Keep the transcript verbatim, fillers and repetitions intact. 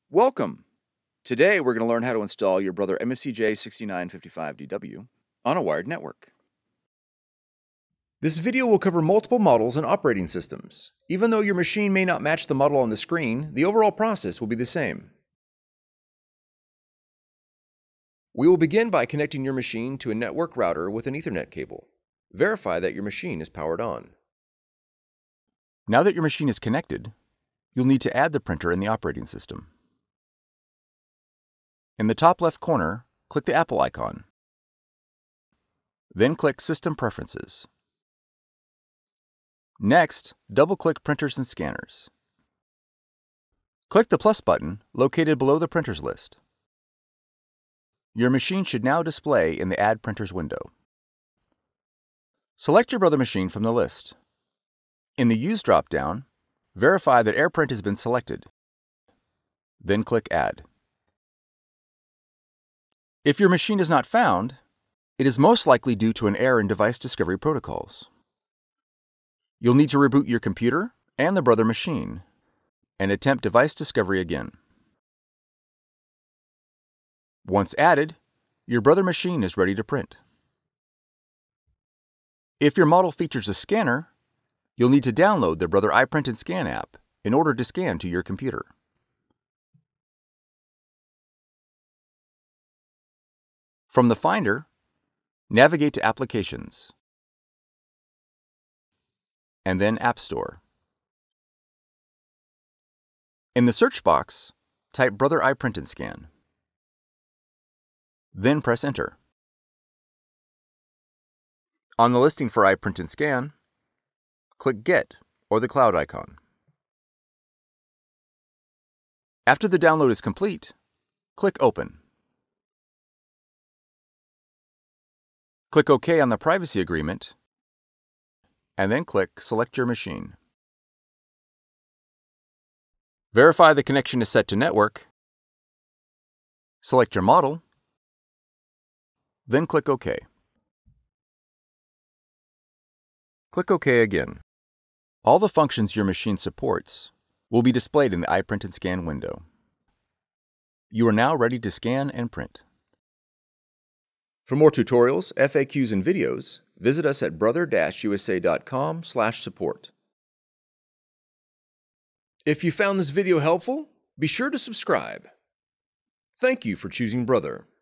Welcome! Today we're going to learn how to install your Brother M F C J six nine five five D W on a wired network. This video will cover multiple models and operating systems. Even though your machine may not match the model on the screen, the overall process will be the same. We will begin by connecting your machine to a network router with an Ethernet cable. Verify that your machine is powered on. Now that your machine is connected, you'll need to add the printer in the operating system. In the top left corner, click the Apple icon. Then click System Preferences. Next, double-click Printers and Scanners. Click the plus button located below the printers list. Your machine should now display in the Add Printers window. Select your Brother machine from the list. In the Use drop-down, verify that AirPrint has been selected. Then click Add. If your machine is not found, it is most likely due to an error in device discovery protocols. You'll need to reboot your computer and the Brother machine and attempt device discovery again. Once added, your Brother machine is ready to print. If your model features a scanner, you'll need to download the Brother iPrint and Scan app in order to scan to your computer. From the Finder, navigate to Applications, and then App Store. In the search box, type Brother iPrint and Scan. Then press Enter. On the listing for iPrint and Scan, click Get or the cloud icon. After the download is complete, click Open. Click OK on the privacy agreement, and then click Select your machine. Verify the connection is set to network, select your model, then click OK. Click OK again. All the functions your machine supports will be displayed in the iPrint and Scan window. You are now ready to scan and print. For more tutorials, F A Qs, and videos, visit us at brother U S A dot com slash support. If you found this video helpful, be sure to subscribe. Thank you for choosing Brother.